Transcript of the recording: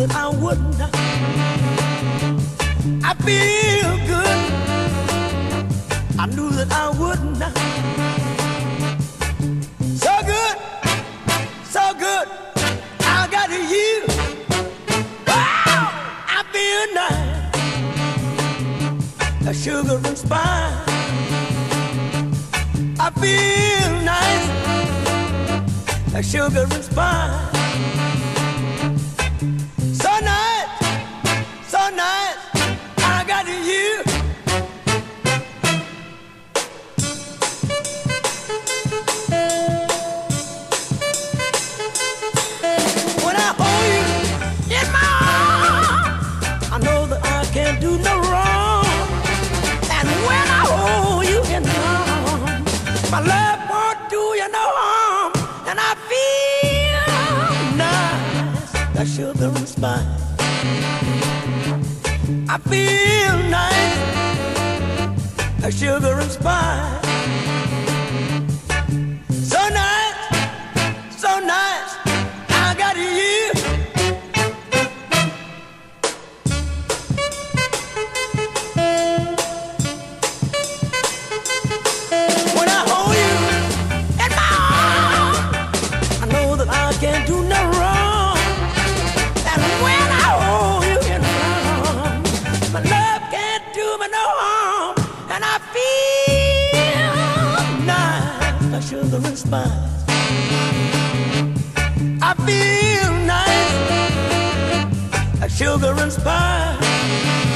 that I wouldn't. I feel good. I knew that I wouldn't. So good, so good. I got you. Wow, I feel nice. A sugar and spice. I feel nice. A sugar and spice. So nice, so nice. I got you. When I hold you in my arms, I know that I can't do no wrong. And when I hold you in my arms, my love won't do you no harm. And I feel nice, that sugar and spice. I feel nice, that sugar and spice. So nice, so nice, I got you. When I hold you in my arms, I know that I can't do no wrong. And when I hold you in my arms, my love can't do me no harm. And I feel nice, like sugar and spice. I feel nice, like sugar and spice.